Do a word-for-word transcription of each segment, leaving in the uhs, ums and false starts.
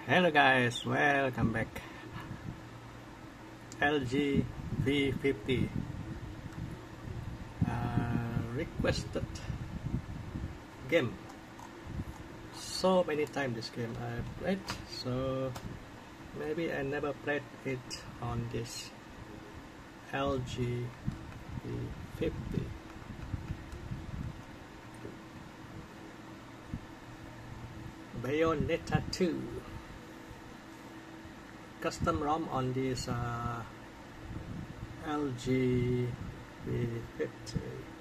Hello guys, welcome back. L G V fifty uh, requested game. So many times this game I played, so maybe I never played it on this L G V fifty. Bayonetta two custom ROM on this uh, L G V fifty.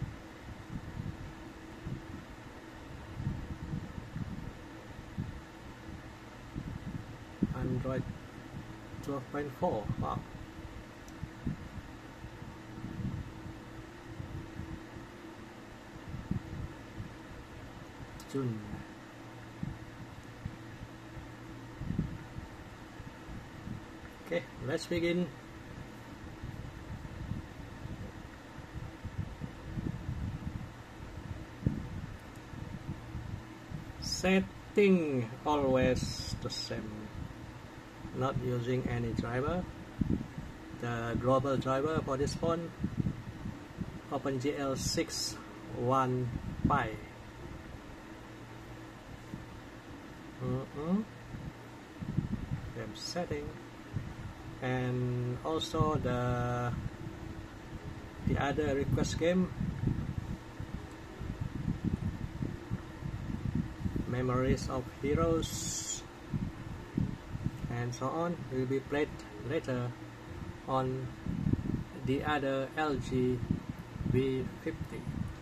Android twelve point four. Wow. June. Okay, let's begin. Setting always the same. Not using any driver. The global driver for this phone, OpenGL six one five. Mm-hmm. Game setting. And also the the other request game, Memories of Heroes, and so on, will be played later on the other L G V fifty.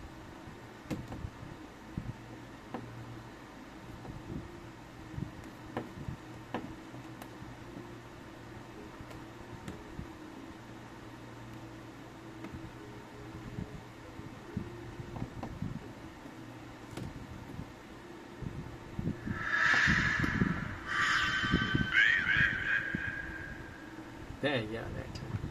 There, yeah, that.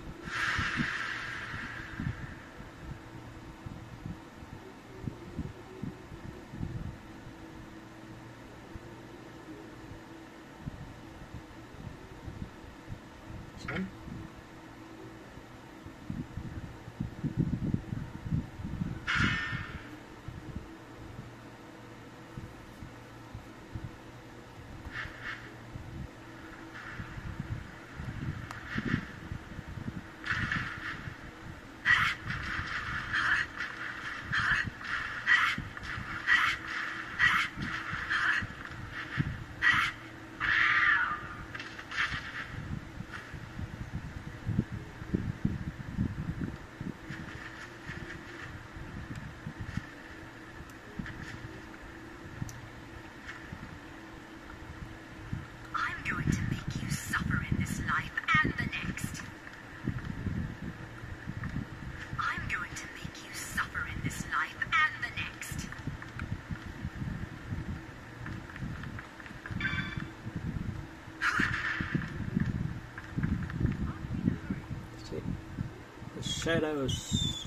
This one. Shadows.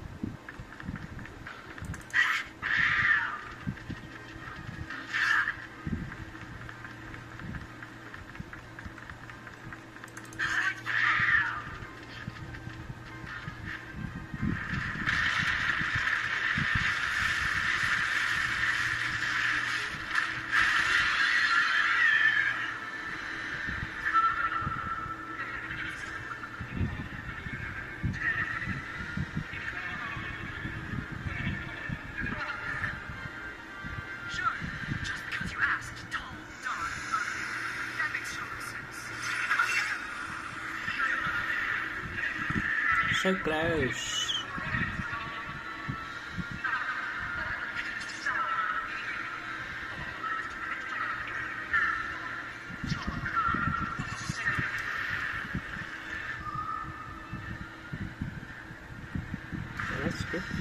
So close. That's good.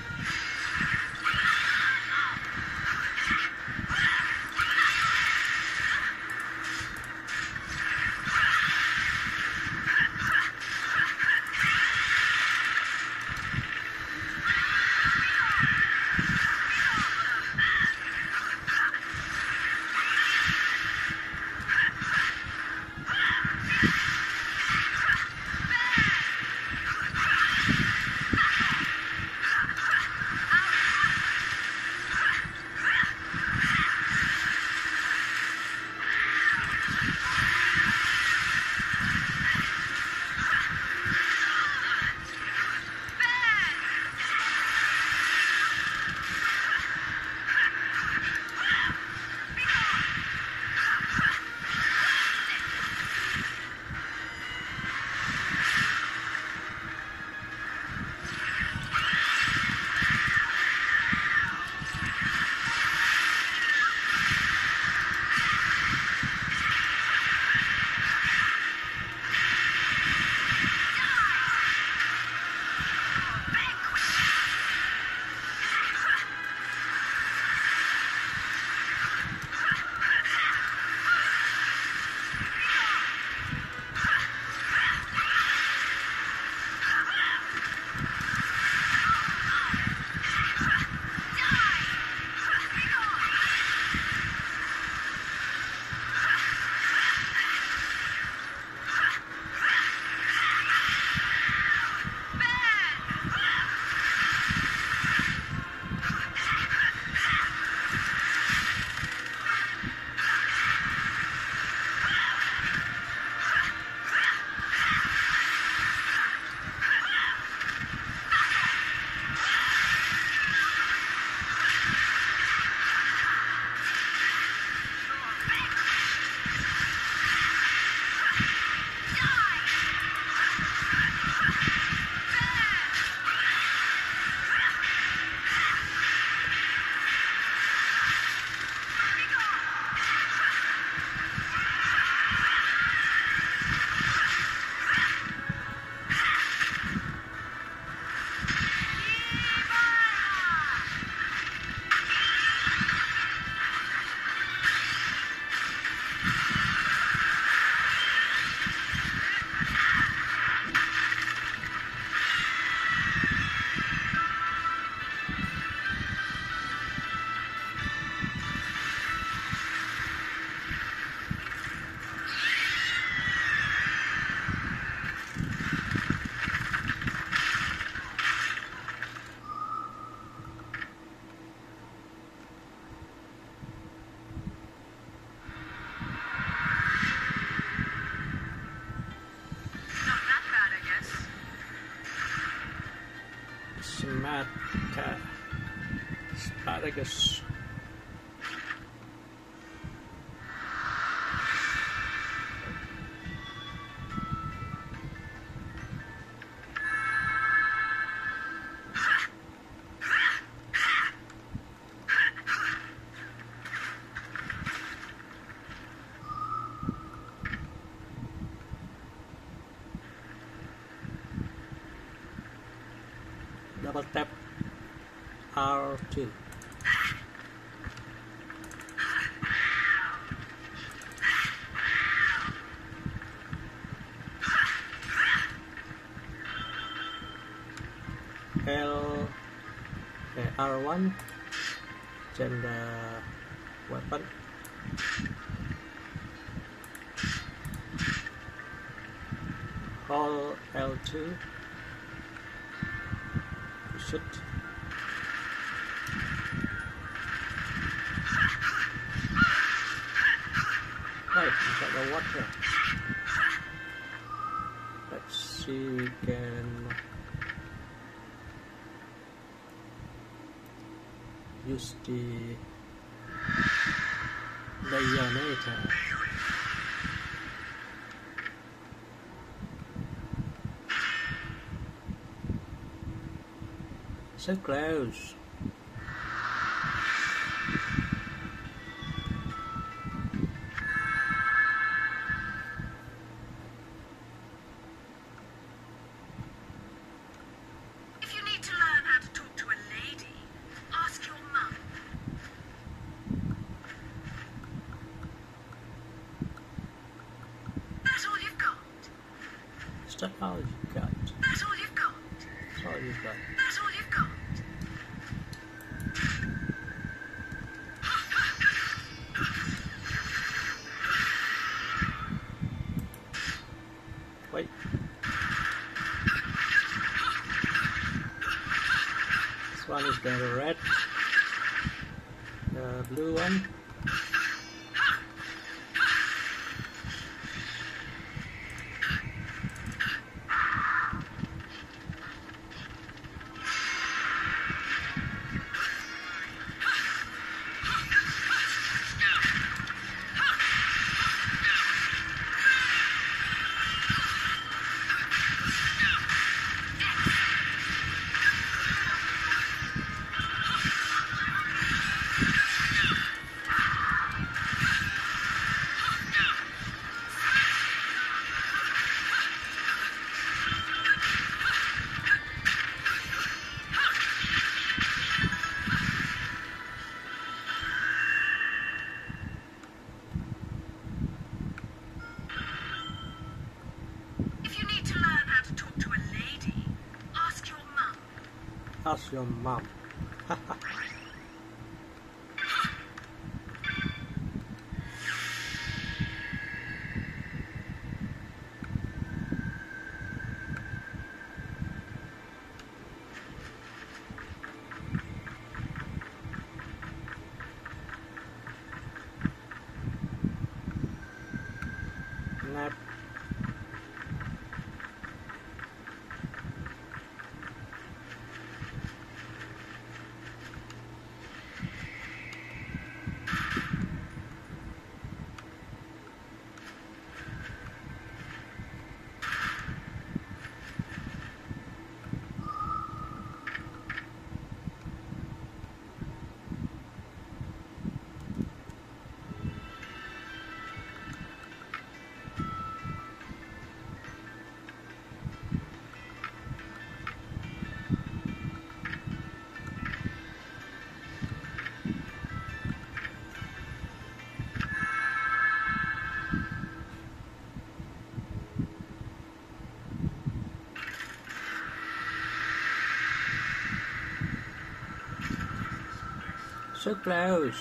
Vegas. Double tap R two. L okay, R one, change the weapon. Hold L two to shoot. Right, inside the water. Let's see, we can use the bayonet. So close. If you need to learn how to talk to a lady, ask your mum. That's all you've got. Is that all you've got? That's all you've got. That's all you've got. That's all you've got. Wait. This one is the red. The blue one. If you need to learn how to talk to a lady, ask your mum. Ask your mom. Nap. So close.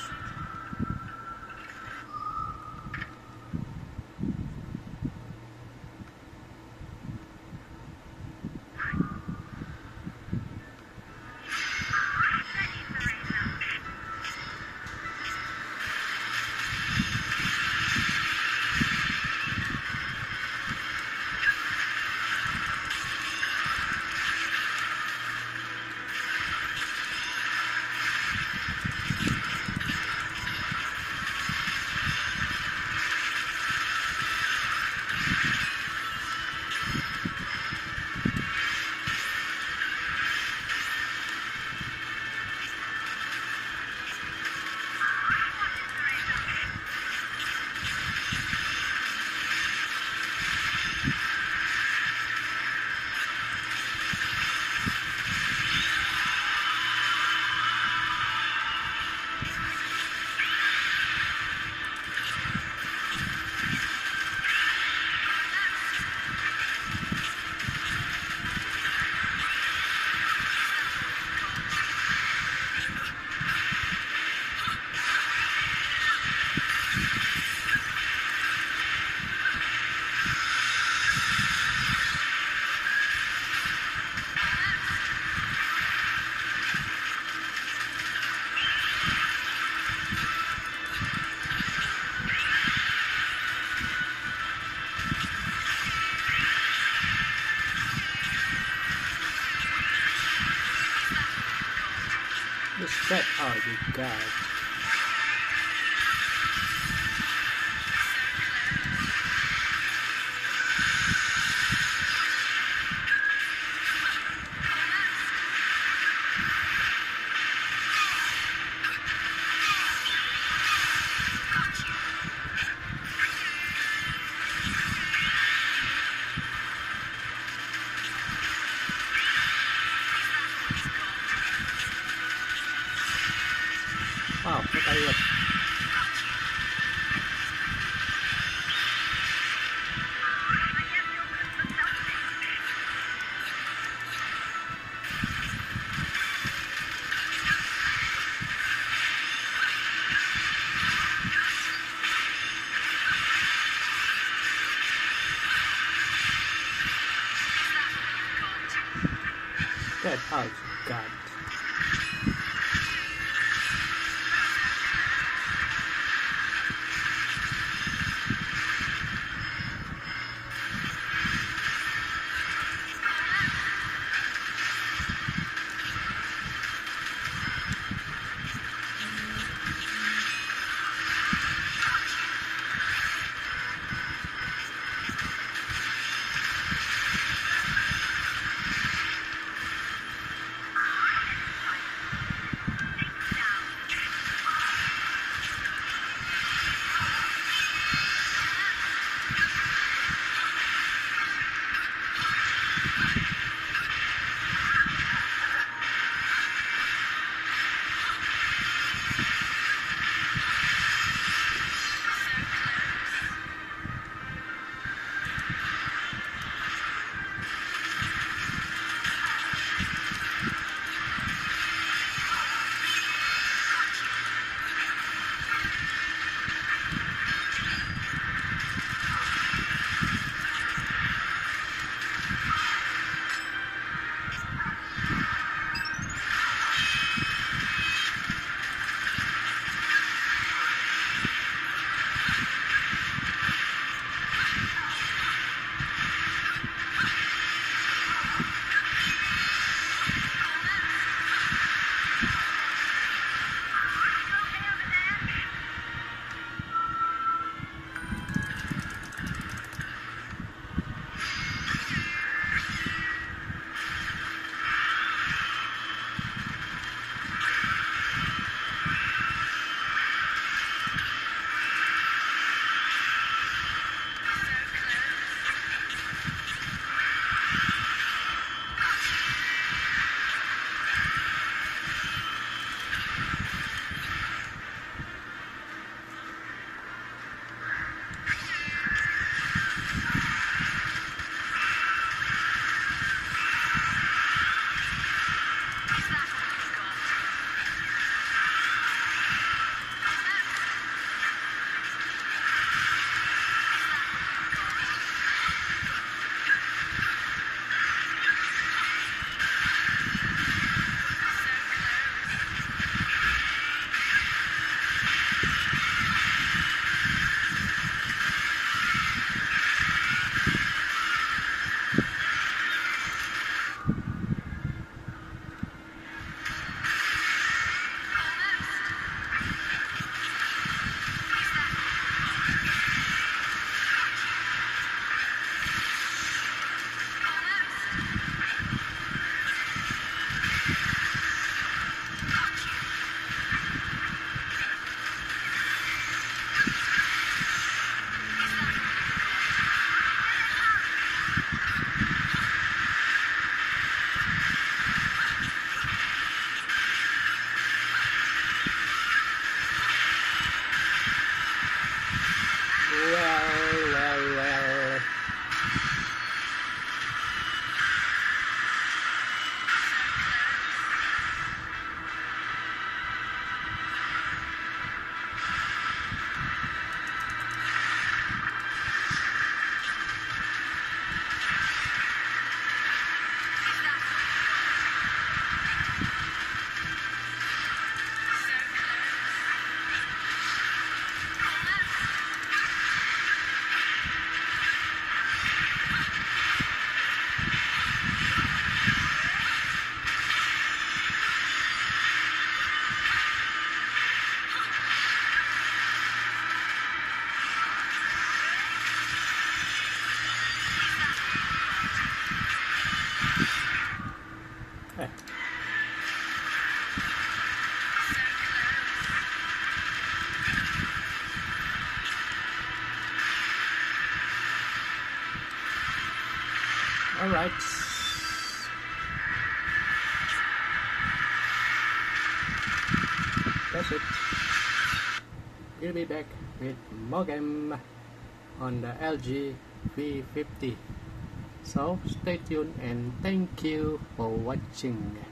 God. Wow, what are you? Get out, God. Alright. That's it. We'll be back with more game on the L G V fifty. So stay tuned and thank you for watching.